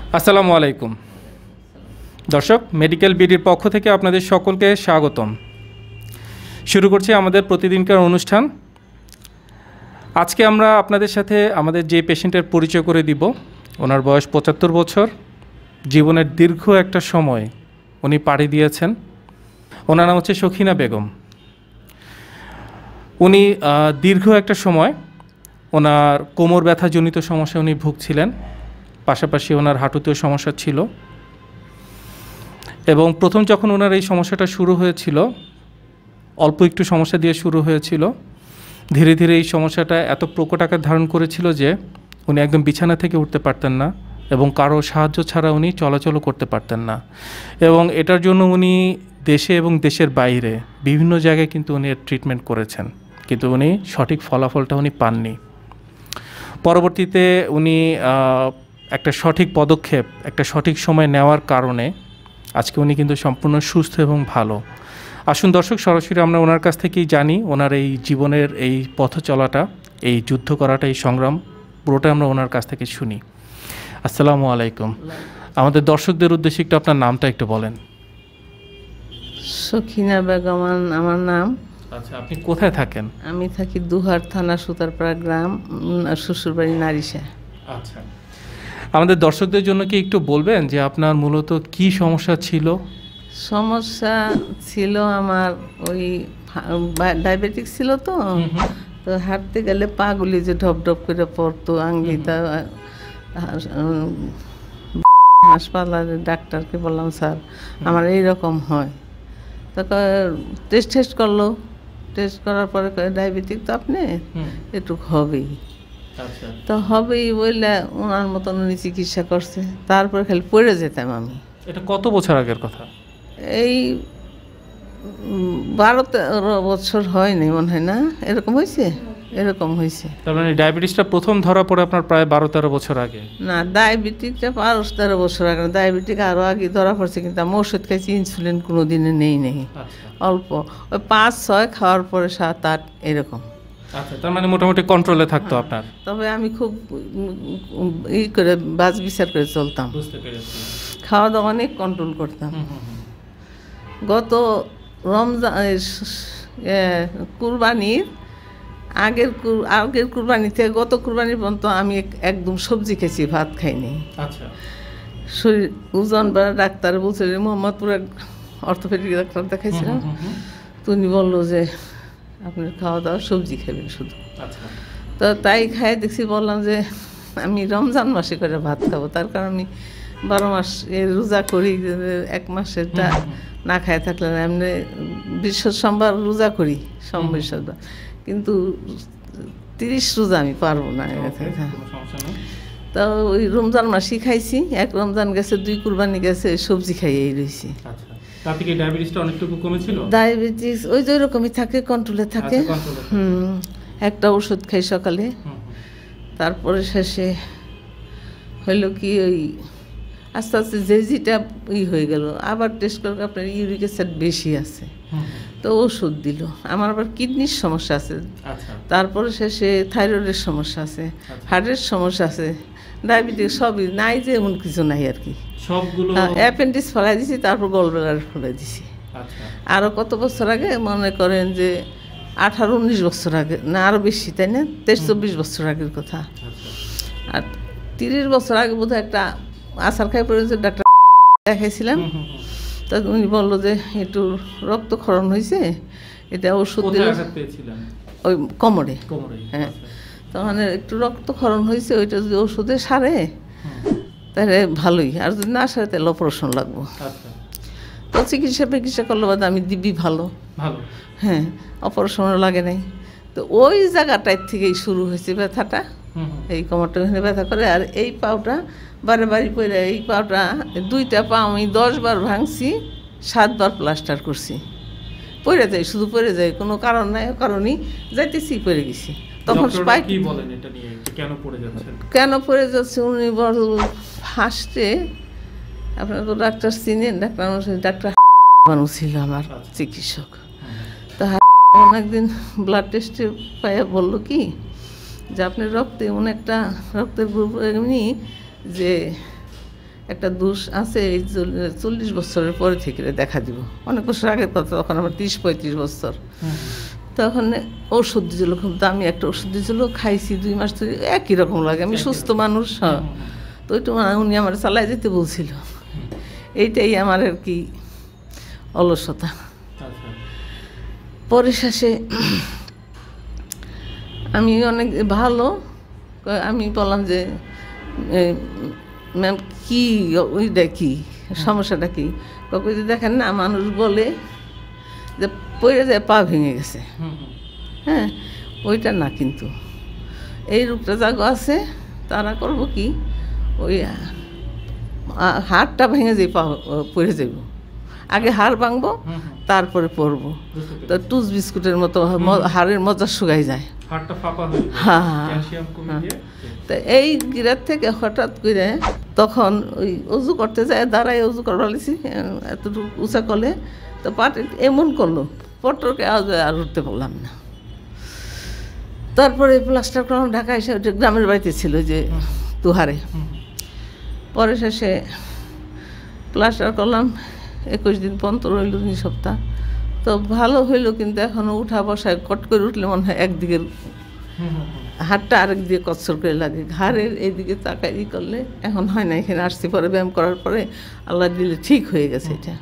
আসসালামু আলাইকুম দর্শক, মেডিকেল বিডির পক্ষ থেকে আপনাদের সকলকে স্বাগতম। শুরু করছি আমাদের প্রতিদিনকার অনুষ্ঠান। আজকে আমরা আপনাদের সাথে আমাদের যে পেশেন্টের পরিচয় করে দিব। ওনার বয়স ৭৫ বছর, জীবনের দীর্ঘ একটা সময় উনি পাড়ি দিয়েছেন। ওনার নাম হচ্ছে সখিনা বেগম। উনি দীর্ঘ একটা সময় ওনার কোমর ব্যথাজনিত সমস্যা উনি ভুগছিলেন, পাশাপাশি ওনার হাঁটুতেও সমস্যা ছিল। এবং প্রথম যখন ওনার এই সমস্যাটা শুরু হয়েছিল, অল্প একটু সমস্যা দিয়ে শুরু হয়েছিল, ধীরে ধীরে এই সমস্যাটা এত প্রকট আকার ধারণ করেছিল যে উনি একদম বিছানা থেকে উঠতে পারতেন না এবং কারো সাহায্য ছাড়া উনি চলাচলও করতে পারতেন না। এবং এটার জন্য উনি দেশে এবং দেশের বাইরে বিভিন্ন জায়গায় কিন্তু উনি ট্রিটমেন্ট করেছেন, কিন্তু উনি সঠিক ফলাফলটা উনি পাননি। পরবর্তীতে উনি একটা সঠিক পদক্ষেপ, একটা সঠিক সময় নেওয়ার কারণে আজকে উনি কিন্তু সম্পূর্ণ সুস্থ এবং ভালো। আসুন দর্শক, সরাসরি আমরা ওনার কাছ থেকেই জানি ওনার এই জীবনের এই পথ চলাটা, এই যুদ্ধ করাটা, এই সংগ্রাম পুরোটা আমরা ওনার কাছ থেকে শুনি। আসসালামু আলাইকুম। আমাদের দর্শকদের উদ্দেশ্যে একটু আপনার নামটা একটু বলেন। সখিনা বেগম আমার নাম। আচ্ছা, আপনি কোথায় থাকেন? আমি থাকি দুহার থানা সুতারপাড়া গ্রাম, শ্বশুরবাড়ি নারিশা। আচ্ছা, আমাদের দর্শকদের জন্য কি একটু বলবেন যে আপনার মূলত কি সমস্যা ছিল? সমস্যা ছিল আমার ওই ডায়াবেটিক ছিল, তো তো হাঁটতে গেলে পাগুলি যে ঢপ ঢপ করে পড়তো, আঙ্গিটা। হাসপাতালে ডাক্তারকে বললাম, স্যার আমার এইরকম হয়। তারপর টেস্ট করলো, টেস্ট করার পরে ডায়াবেটিক তো আপনি একটু হবেই। তো হবেই বললে ওনার মতন উনি চিকিৎসা করছে। তারপরে খালি পড়ে যেতাম আমি। এটা কত বছর আগের কথা? এই 12-13 বছর হয়নি মনে হয়, না এরকম হয়েছে, এরকম হয়েছে। তার মানে ডায়াবেটিসটা প্রথম ধরা পড়ে আপনার প্রায় 12-13 বছর আগে? না, ডায়াবেটিকটা 12-13 বছর আগে, ডায়াবেটিক আরও আগে ধরা পড়ছে, কিন্তু আমি ওষুধ খাইছি, ইনসুলিন কোনো দিনে নেই। অল্প ওই 5-6 খাওয়ার পরে 7-8 এরকম। আচ্ছা, তার মানে মোটামুটি কন্ট্রোলে থাকতো আপনার। তবে আমি খুব করে বাজ বিচার করে চলতাম। বুঝতে পেরেছি। খাওয়া দাওয়া অনেক কন্ট্রোল করতাম। গত রমজান কুরবানির আগের কুরবানি থেকে গত কুরবানির পর্যন্ত আমি একদম সবজি খেয়েছি, ভাত খাইনি। আচ্ছা, শরীর ওজন বাড়া ডাক্তার বলছে, মোহাম্মদপুরে অর্থোপেডিক ডাক্তার দেখাইছিলাম, তুমি বললো যে আপনার খাওয়া দাওয়া সবজি খাবেন শুধু। তো তাই খাই দেখছি, বললাম যে আমি রমজান মাসে করে ভাত খাবো, তার কারণ আমি 12 মাস রোজা করি, 1 মাসেরটা না খায় থাকলে না। এমনি বৃহস্পতিবার রোজা করি, বৃহস্পতিবার, কিন্তু 30 রোজা আমি পারবো না। তো ওই রমজান মাসই খাইছি, 1 রমজান গেছে, 2 কুরবানি গেছে, সবজি খাইয়েই রয়েছি। ডায়াবেটিস ওই যে ওইরকমই থাকে, কন্ট্রোলে থাকে। একটা ওষুধ খাই সকালে, তারপরে শেষে হইল কি ওই আস্তে আস্তে যেটা হয়ে গেল, আবার টেস্ট করে আপনার ইউরিক অ্যাসিড বেশি আছে, তো ওষুধ দিল। আমার আবার কিডনির সমস্যা আছে, তারপরে শেষে থাইরয়েডের সমস্যা আছে, হার্টের সমস্যা আছে, ডায়াবেটিস সবই নাই, যে এমন কিছু নাই আর কি। সবগুলো অ্যাপেন্ডিক্স ফেলাই দিছি, তারপর গলব্লাডার ফেলাই দিছি। আরও কত বছর আগে, মনে করেন যে 18-19 বছর আগে, না আরও বেশি, তাই না, 23-24 বছর আগের কথা। আর 30 বছর আগে বোধহয় একটা আসার খাই পড়ে যে ডাক্তার দেখাইছিলাম, তা উনি বললো যে একটু রক্তক্ষরণ হয়েছে, এটা ওষুধ দিল ওই কোমরে। হ্যাঁ, তখন একটু রক্তক্ষরণ হয়েছে, ওইটা যদি ওষুধে সারে তাহলে ভালোই, আর যদি না সারে তাহলে অপারেশন লাগবো। তো চিকিৎসা করলো, বাদ আমি দিবি ভালো। হ্যাঁ, অপারেশনও লাগে নাই। তো ওই জায়গাটার থেকেই শুরু হয়েছে ব্যথাটা, এই কোমরটা ব্যথা করে। আর এই পাউটা বারে বাড়ি পড়ে, এই পাউটা 2টা পা আমি 10 বার ভাঙছি, 7 বার প্লাস্টার করছি। পড়ে যাই, শুধু পড়ে যাই, কোনো কারণ নাই, কারণই যাইতেছি, পড়ে গেছি। তখন কেন পড়ে যাচ্ছে উনি বড় ফার্স্টে, আপনার তো ডাক্তার চিনেন, ডাক্তার ছিল আমার চিকিৎসক। তা অনেকদিন ব্লাড টেস্টে পাইয়া বললো কি যে আপনার রক্তে এমন একটা রক্তের গ্রুপ এমনি যে একটা দোষ আছে, এই 40 বছরের পরে থেকে দেখা দিব। অনেক বছর আগের কথা, তখন আমার 30-35 বছর। তখন ওষুধ দিয়েছিল, খুব দামি একটা ওষুধ দিয়েছিল, খাইছি 2 মাস ধরে, একই রকম লাগে, আমি সুস্থ মানুষ। হ্যাঁ, তো ওইটা উনি আমার চালাই যেতে বলছিল। এইটাই আমার আর কি অলসতা। পরে শেষে আমি অনেক ভালো, আমি বললাম যে ম্যাম কি ওইটা কি সমস্যাটা কি? যদি দেখেন না, মানুষ বলে যে পড়ে যায় পা ভেঙে গেছে, হ্যাঁ ওইটা না, কিন্তু এই রোগটা জাগো আছে, তারা করবো কি ওই হাড়টা ভেঙে যাই, পা পড়ে যাব, আগে হাড় ভাঙবো তারপরে পড়বো। তো টুস বিস্কুটের মতো হাড়ের মজা শুকাই যায়। হ্যাঁ হ্যাঁ। তো এই গিরার থেকে হঠাৎ করে তখন ওই অজু করতে যায়, দাঁড়ায় অজু করবার লিছি এতটুকু উঁচা করলে, তো পাটে এমন করলো পটরকে আর উঠতে পারলাম না। তারপরে প্লাস্টার করলাম, ঢাকা এসে ওটা গ্রামের বাড়িতে ছিল যে তুহারে। পরে শেষে প্লাস্টার করলাম, 21 দিন 15 হইল, 2 সপ্তাহ। তো ভালো হইলো, কিন্তু এখনও উঠা বসায় কট করে উঠলে মনে হয় একদিকের হাতটা আরেক দিকে কচ্ছর করে লাগে, ঘাড়ের এইদিকে তাকাই করলে এখন হয় না। এখানে আসছি পরে ব্যায়াম করার পরে আল্লাহ দিলে ঠিক হয়ে গেছে এটা।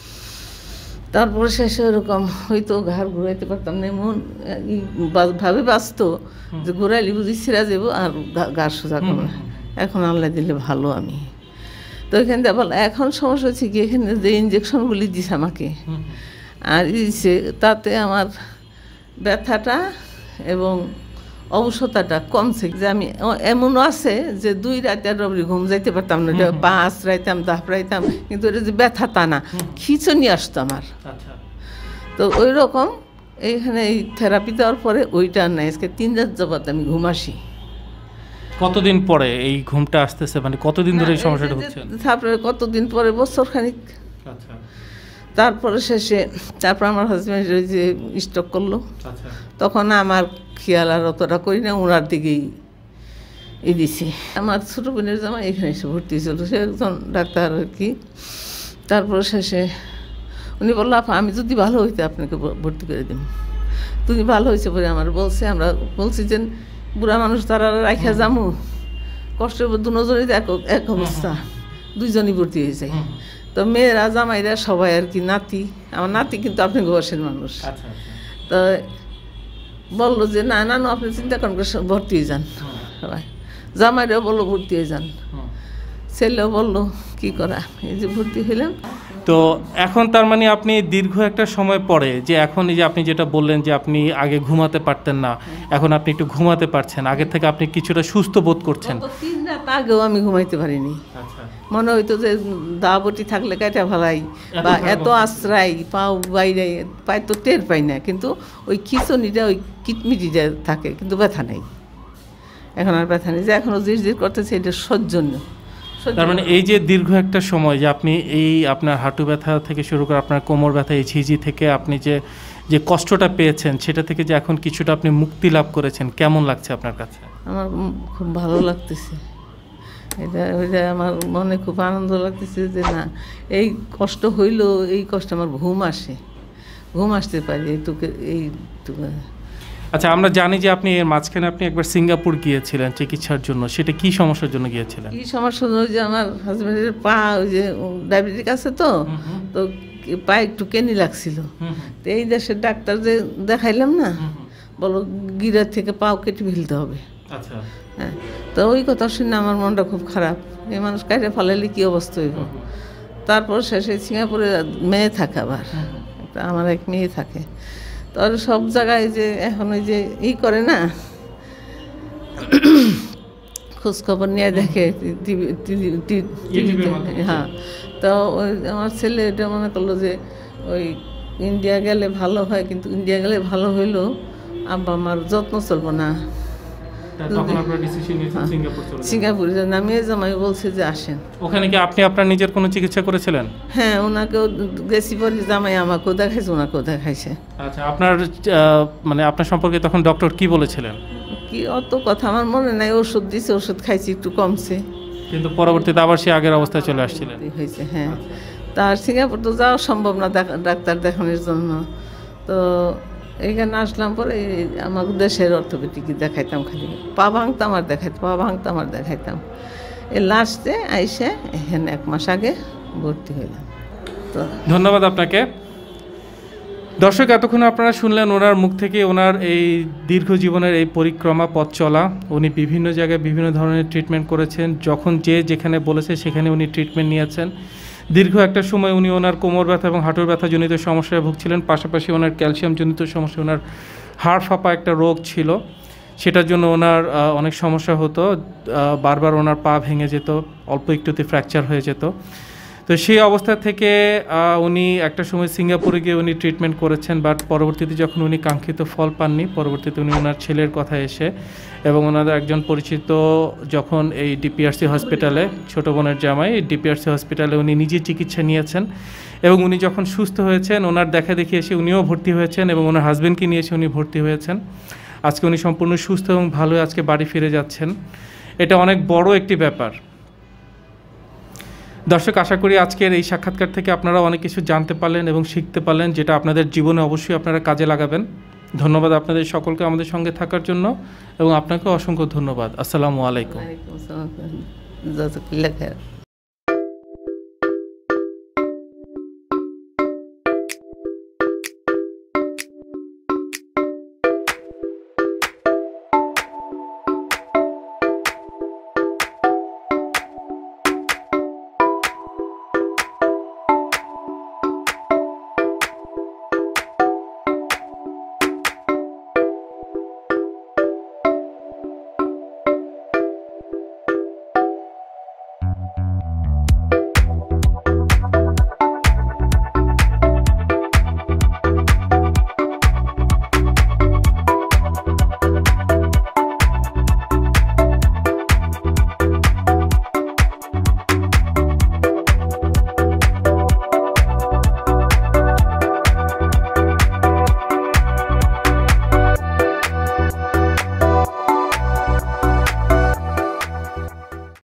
তারপরে শেষে ওরকম হয়তো ঘাড় ঘুরাইতে পারতাম না, এমন ভাবে বাঁচত যে ঘুরাইলে বুঝি ছিঁড়া যাব আর ঘাড় সোজা করবো না। এখন আল্লাহ দিলে ভালো আমি। তো এখান থেকে এখন সমস্যা হচ্ছে কি, এখানে যে ইঞ্জেকশনগুলি দিছে আমাকে আর দিছে, তাতে আমার ব্যথাটা এবং অবসতাটা কমছে। যে আমি এমনও আছে যে 2 রাতে আর ঘুম যাইতে পারতাম না, 5 রাইতাম, 10 রাইতাম, কিন্তু এটা যে ব্যথা তা না, খিঁচুনি আসতো আমার। তো ওই রকম এইখানে এই থেরাপি দেওয়ার পরে ওইটা আর নাই। আজকে 3 রাত যাবত আমি ঘুম আসি। কতদিন পরে এই ঘুমটা আসতেছে, মানে কতদিন ধরে এই সমস্যাটা হচ্ছে? তারপরে কতদিন পরে, বছর খানিক। তারপরে শেষে তারপর আমার হাজব্যান্ড যে স্ট্রোক করলো, তখন আমার খেয়াল আর অতটা করি না, ওনার দিকেই দিছি। আমার ছোটো বোনের জামা এখানে এসে ভর্তি হয়েছিল, সে একজন ডাক্তার আর কি। তারপরে শেষে উনি বললো, আপা আমি যদি ভালো হইতে আপনাকে ভর্তি করে দিন। তুমি ভালো হয়েছে বলে আমার বলছে, আমরা বলছি যে বুড়া মানুষ তারা রাখা যামু, কষ্টের 2 নজরই এক অবস্থা, 2জনই ভর্তি হয়ে যায়। তো মেয়েরা জামাইরা সবাই আর কি, নাতি, আমার নাতি কিন্তু আপনি বয়সের মানুষ। তো বললো যে না না আপনি চিন্তা করেন, ভর্তি হয়ে যান। সবাই জামাইরাও বললো ভর্তি হয়ে যান, ছেলেও বললো কি করা, এই যে ভর্তি হইলাম। তো এখন তার মানে আপনি দীর্ঘ একটা সময় পরে যে এখন এই যে আপনি যেটা বললেন যে আপনি আগে ঘুমাতে পারতেন না, এখন আপনি একটু ঘুমাতে পারছেন, আগে থেকে আপনি কিছুটা সুস্থ বোধ করছেন। 3 রাত আগেও আমি ঘুমাইতে পারিনি। মনে হইতো যে দাবটি থাকলে কাটা ভালাই, বা এত আশ্রয় পাও বাইরে পাই তো টের পাই না, কিন্তু ওই খিচুনিটা ওই কিটমিটিটা থাকে, কিন্তু ব্যথা নেই। এখন আর ব্যথা নেই, যে এখনও জির করতেছে, এটা সহ্যনীয়। তার মানে এই যে দীর্ঘ একটা সময় যে আপনি এই আপনার হাঁটু ব্যথা থেকে শুরু করে আপনার কোমর ব্যথা, এই ঝিঝি থেকে আপনি যে কষ্টটা পেয়েছেন, সেটা থেকে যে এখন কিছুটা আপনি মুক্তি লাভ করেছেন, কেমন লাগছে আপনার কাছে? আমার খুব ভালো লাগতেছে, এটা আমার মনে খুব আনন্দ লাগতেছে যে না, এই কষ্ট হইলেও এই কষ্ট আমার ঘুম আসতে পারি এইটুকু। আচ্ছা, আমরা জানি যে আপনি এর মাঝখানে আপনি একবার সিঙ্গাপুর গিয়েছিলেন চিকিৎসার জন্য, সেটা কি সমস্যার জন্য গিয়েছিলেন? কি সমস্যার জন্য? যে আমার হাজব্যান্ডের পা, ওই যে ডায়াবেটিক আছে, তো পা একটু কেনি লাগছিল। তো এই দেশের ডাক্তার যে দেখাইলাম না, বলো গিরার থেকে পাও কেটে ফেলতে হবে। আচ্ছা, হ্যাঁ। তো ওই কথা শুনে আমার মনটা খুব খারাপ, এই মানুষ কাটে ফেলাইলে কী অবস্থা হইব। তারপর শেষে সিঙ্গাপুরে মেয়ে থাকে, আবার আমার এক মেয়ে থাকে। তো সব জায়গায় যে এখন ওই যে করে না, খোঁজখবর নিয়ে দেখে হ্যাঁ। তো ওই আমার ছেলে এটা মনে করলো যে ওই ইন্ডিয়া গেলে ভালো হয়, কিন্তু ইন্ডিয়া গেলে ভালো হইলো আব্বা আমার যত্ন চলবো না, সিঙ্গাপুরে নামিয়ে জামাই বলছে যে আসেন। ওখানে কি আপনি আপনার নিজের কোনো চিকিৎসা করেছিলেন? হ্যাঁ, ওনাকেও গেছি পরে, জামাই আমাকেও দেখাইছে, ওনাকেও দেখাইছে। আচ্ছা, আপনার মানে আপনার সম্পর্কে তখন ডক্টর কি বলেছিলেন? কি অত কথা আমার মনে নাই, ওষুধ দিছে, ওষুধ খাইছি, একটু কমছে। কিন্তু পরবর্তীতে আবার সে আগের অবস্থায় চলে আসছিলেন। হয়েছে, হ্যাঁ। তার সিঙ্গাপুর তো যাওয়া সম্ভব না ডাক্তার দেখানোর জন্য, তো এইখানে আসলাম পরে আমাকে দেশের অর্থোপেডিকই দেখাইতাম, খালি পা ভাঙতাম আর দেখাইতাম। এই লাস্টে আইসে এখানে 1 মাস আগে ভর্তি হইলাম। তো ধন্যবাদ আপনাকে। দর্শক, এতক্ষণ আপনারা শুনলেন ওনার মুখ থেকে ওনার এই দীর্ঘ জীবনের এই পরিক্রমা, পথ চলা। উনি বিভিন্ন জায়গায় বিভিন্ন ধরনের ট্রিটমেন্ট করেছেন, যখন যে যেখানে বলেছে সেখানে উনি ট্রিটমেন্ট নিয়েছেন। দীর্ঘ একটা সময় উনি ওনার কোমর ব্যথা এবং হাঁটুর ব্যথাজনিত সমস্যায় ভুগছিলেন, পাশাপাশি ওনার ক্যালসিয়ামজনিত সমস্যা, ওনার হাড় ফাঁপা একটা রোগ ছিল, সেটার জন্য ওনার অনেক সমস্যা হতো। বারবার ওনার পা ভেঙে যেত, অল্প একটুতে ফ্র্যাকচার হয়ে যেত। তো সেই অবস্থা থেকে উনি একটা সময় সিঙ্গাপুরে গিয়ে উনি ট্রিটমেন্ট করেছেন, বাট পরবর্তীতে যখন উনি কাঙ্ক্ষিত ফল পাননি, পরবর্তীতে উনি ওনার ছেলের কথা এসে এবং ওনাদের একজন পরিচিত যখন এই ডিপিআরসি হসপিটালে, ছোটো বোনের জামাই, ডিপিআরসি হসপিটালে উনি নিজে চিকিৎসা নিয়েছেন এবং উনি যখন সুস্থ হয়েছেন ওনার দেখা দেখি এসে উনিও ভর্তি হয়েছেন এবং ওনার হাজব্যান্ডকে নিয়ে এসে উনি ভর্তি হয়েছেন। আজকে উনি সম্পূর্ণ সুস্থ এবং ভালো আজকে বাড়ি ফিরে যাচ্ছেন। এটা অনেক বড় একটি ব্যাপার। দর্শক, আশা করি আজকের এই সাক্ষাৎকার থেকে আপনারা অনেক কিছু জানতে পারলেন এবং শিখতে পারলেন, যেটা আপনাদের জীবনে অবশ্যই আপনারা কাজে লাগাবেন। ধন্যবাদ আপনাদের সকলকে আমাদের সঙ্গে থাকার জন্য এবং আপনাকে অসংখ্য ধন্যবাদ। আসসালামু আলাইকুম। ওয়ালাইকুম আসসালাম।